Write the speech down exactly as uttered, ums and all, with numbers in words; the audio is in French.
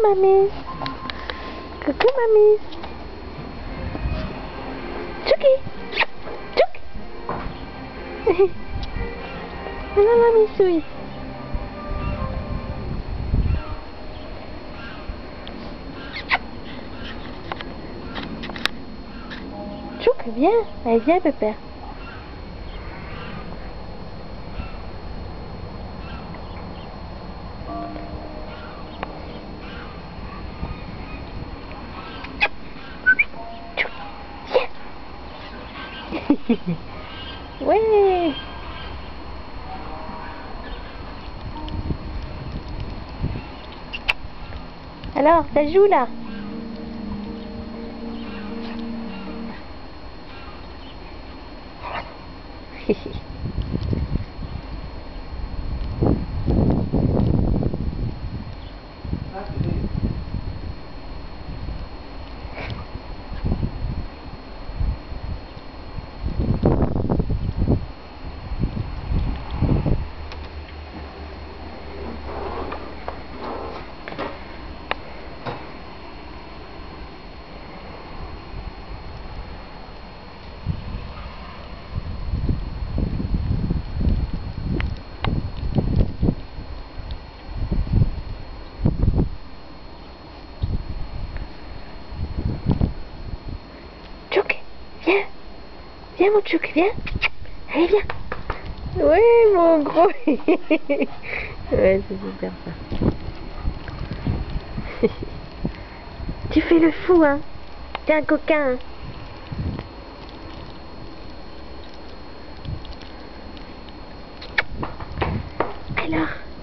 mamie. Coucou mamie. Tchouki. Tchouk. Non, mamie souille. Tchouk, viens. Allez, viens, pépère. Ouais. Alors, ça joue là. Tchouk, viens. Viens mon Tchouk, viens. Allez, viens. Oui, mon gros. Ouais, c'est super ça. Tu fais le fou, hein. T'es un coquin, hein. Alors